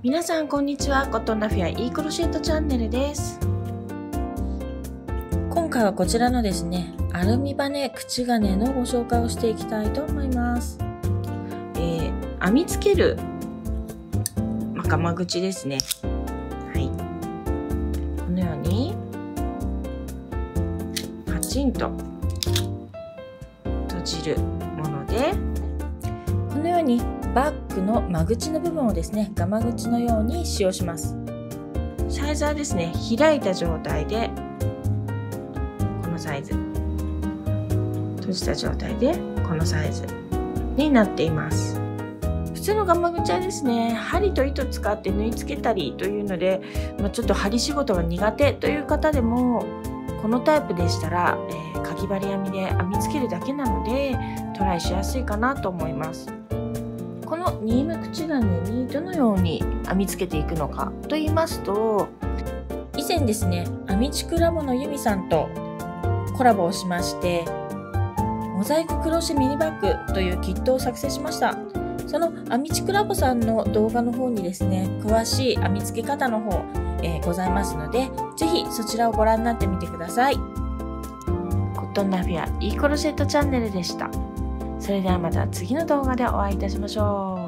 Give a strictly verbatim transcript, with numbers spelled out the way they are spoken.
皆さんこんにちは。コットンナフィアイークロシェットチャンネルです。今回はこちらのですね、アルミバネ口金のご紹介をしていきたいと思います。えー、編み付けるガマ口ですね。はい。このようにパチンと閉じるもので、このようにバッグの間口の部分をですね、ガマ口のように使用します。サイズはですね、開いた状態でこのサイズ、閉じた状態でこのサイズになっています。普通のガマ口はですね、針と糸使って縫い付けたりというので、まあ、ちょっと針仕事が苦手という方でもこのタイプでしたら、えー、かぎ針編みで編み付けるだけなのでトライしやすいかなと思います。このニーム口金にどのように編み付けていくのかと言いますと、以前ですね、編みちくラボのユミさんとコラボをしまして、モザイククロシェミニバッグというキットを作成しました。その編みちくラボさんの動画の方にですね、詳しい編み付け方の方、えー、ございますので、ぜひそちらをご覧になってみてください。コットンナフィアイークロシェットチャンネルでした。それではまた次の動画でお会いいたしましょう。